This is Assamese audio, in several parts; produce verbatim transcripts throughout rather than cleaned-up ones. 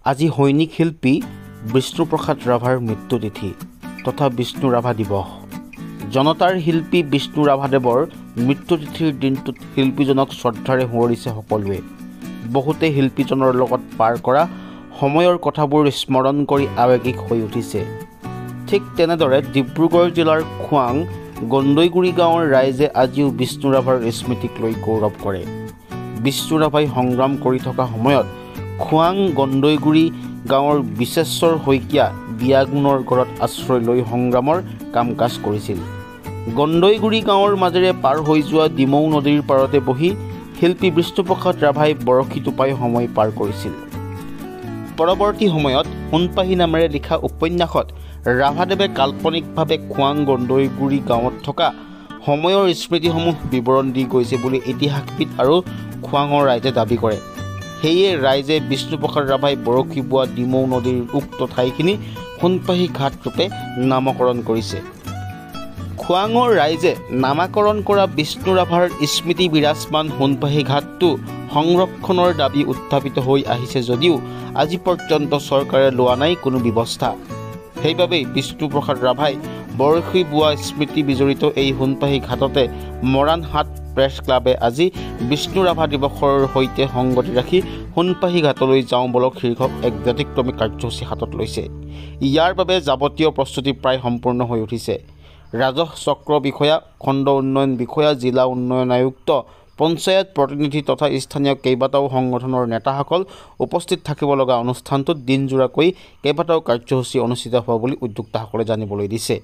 আজি সৈনিক শিল্পী বিষ্ণু প্ৰসাদ ৰাভাৰ মৃত্যুতিথি তথা বিষ্ণু ৰাভা দিৱস। জনতাৰ শিল্পী বিষ্ণু ৰাভাদেৱৰ মৃত্যুতিথিৰ দিনটোত শিল্পীজনক শ্ৰদ্ধাৰে সোঁৱৰিছে সকলোৱে। বহুতে শিল্পীজনৰ লগত পাৰ কৰা সময়ৰ কথাবোৰ স্মৰণ কৰি আৱেগিক হৈ উঠিছে। ঠিক তেনেদৰে ডিব্ৰুগড় জিলাৰ খোৱাং গন্দৈগুৰি গাঁৱৰ ৰাইজে আজিও বিষ্ণু ৰাভাৰ স্মৃতিক লৈ গৌৰৱ কৰে। বিষ্ণু ৰাভাই সংগ্ৰাম কৰি থকা সময়ত খোৱাং গন্দৈগুৰি গাঁৱৰ বিশেশ্বৰ শইকীয়া বিয়াগুণৰ ঘৰত আশ্ৰয় লৈ সংগ্ৰামৰ কাম কাজ কৰিছিল। গন্দৈগুৰি গাঁৱৰ মাজেৰে পাৰ হৈ যোৱা ডিমৌ নদীৰ পাৰতে বহি শিল্পী বিষ্ণু প্ৰসাদ ৰাভাই বৰশী টোপাই সময় পাৰ কৰিছিল। পৰৱৰ্তী সময়ত সোণপাহি নামেৰে লিখা উপন্যাসত ৰাভাদেৱে কাল্পনিকভাৱে খোৱাং গন্দৈগুৰি গাঁৱত থকা সময়ৰ স্মৃতিসমূহ বিৱৰণ দি গৈছে বুলি ইতিহাসবিদ আৰু খোৱাঙৰ ৰাইজে দাবী কৰে। সেয়ে ৰাইজে বিষ্ণু প্ৰসাদ ৰাভাই বৰশী বোৱা ডিমৌ নদীৰ উক্ত ঠাইখিনি সোণপাহি ঘাট ৰূপে নামকৰণ কৰিছে। খোৱাঙৰ ৰাইজে নামাকৰণ কৰা বিষ্ণু ৰাভাৰ স্মৃতি বিৰাজমান সোণপাহি ঘাটটো সংৰক্ষণৰ দাবী উত্থাপিত হৈ আহিছে যদিও আজি পৰ্যন্ত চৰকাৰে লোৱা নাই কোনো ব্যৱস্থা। সেইবাবেই বিষ্ণু প্ৰসাদ ৰাভাই বৰশী বোৱা স্মৃতি বিজড়িত এই সোণপাহি ঘাটতে মৰাণ হাট প্ৰেছ ক্লাবে আজি বিষ্ণু ৰাভা দিৱসৰ সৈতে সংগতি ৰাখি সোণপাহি ঘাটলৈ যাওঁ বলক শীৰ্ষক এক ব্যতিক্ৰমী কাৰ্যসূচী হাতত লৈছে। ইয়াৰ বাবে যাৱতীয় প্ৰস্তুতি প্ৰায় সম্পূৰ্ণ হৈ উঠিছে। ৰাজহ চক্ৰ বিষয়া, খণ্ড উন্নয়ন বিষয়া, জিলা উন্নয়ন আয়ুক্ত, পঞ্চায়ত প্ৰতিনিধি তথা স্থানীয় কেইবাটাও সংগঠনৰ নেতাসকল উপস্থিত থাকিব লগা অনুষ্ঠানটোত দিনজোৰাকৈ কেইবাটাও কাৰ্যসূচী অনুষ্ঠিত হ'ব বুলি উদ্যোক্তাসকলে জানিবলৈ দিছে।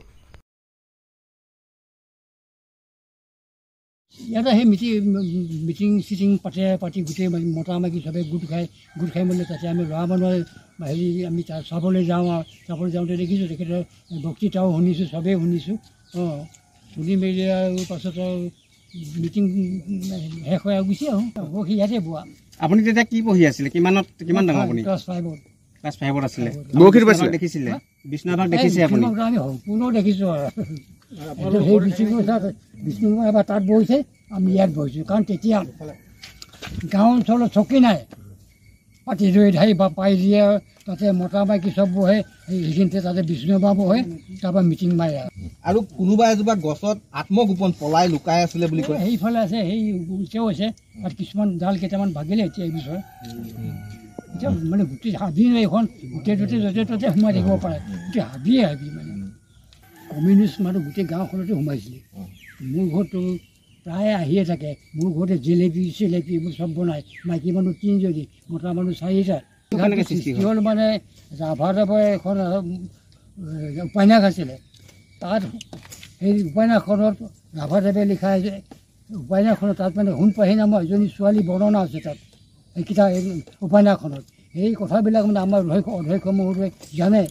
ইয়াতে সেই মিটিং মিটিং চিটিং পাতে পাতি গোটেই মতা মাইকী চবেই গোট খাই গোট খাই মেলি তাতে আমি ল'ৰা মানুহে হেৰি আমি তাত চাবলৈ যাওঁ আৰু চাবলৈ যাওঁতে দেখিছোঁ তেখেতে বক্তৃতাও শুনিছোঁ, চবেই শুনিছোঁ। অঁ শুনি মেলি আৰু পাছত আৰু মিটিং শেষ হৈ আৰু গুচি আহোঁ। বৰশী ইয়াতে বোৱা। আপুনি তেতিয়া কি পঢ়ি আছিলে? কিমানত কিমান ডাঙৰ আপুনি? ক্লাছ ফাইভত। ক্লাছ ফাইভত আছিলে। বৰশীত পাইছিলে দেখিছিলে? বিষ্ণু ৰাভাক দেখিছে আপুনি? আমি সম্পূৰ্ণ দেখিছোঁ আৰু সেই বিষ্ণু বিষ্ণু এবাৰ তাত বহিছে, আমি ইয়াত বহিছোঁ। কাৰণ তেতিয়া গাঁও অঞ্চলত চকী নাই, পাতি ধৰি ধাৰি বা পাই দিয়ে তাতে মতা মাইকী চব বহে, সেইখিনিতে তাতে বিষ্ণু বাবা বহে, তাৰপৰা মিটিং মাৰে। আৰু কোনোবা এজোপা গছত আত্মগোপন পলাই লুকাই আছিলে বুলি কয়। সেইফালে আছে, সেই এতিয়াও আছে, তাত কিছুমান ডাল কেইটামান ভাগিলে এতিয়া এই বিষয়ে। এতিয়া মানে গোটেই হাবি এইখন গোটেই য'তে য'তে ত'তে সোমাই থাকিব পাৰে, গোটেই হাবিয়ে হাবি মানে। কমিউনিষ্ট মানুহ গোটেই গাঁওখনতে সোমাইছিলে। মোৰ ঘৰতো প্ৰায় আহিয়ে থাকে। মোৰ ঘৰতে জেলেপি চেলেপি এইবোৰ চব বনাই। মাইকী মানুহ তিনিজনী, মতা মানুহ চাৰিটা। সৃষ্টি হ'ল মানে ৰাভাদেৱৰ এখন উপন্যাস আছিলে, তাত সেই উপন্যাসখনত ৰাভাদেৱে লিখা উপন্যাসখনত তাত মানে সোণপাহি নামৰ এজনী ছোৱালী বৰ্ণনা আছে তাত এই কিতাপ উপন্যাসখনত। সেই কথাবিলাক মানে আমাৰ অধ্যক্ষ মহোদয়ে জানে।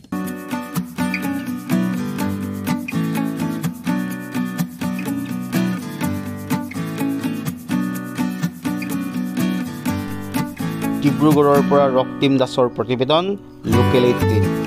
ডিব্ৰুগড়ৰ পৰা ৰক্তিম দাসৰ প্ৰতিবেদন, লোকেল এইটিন।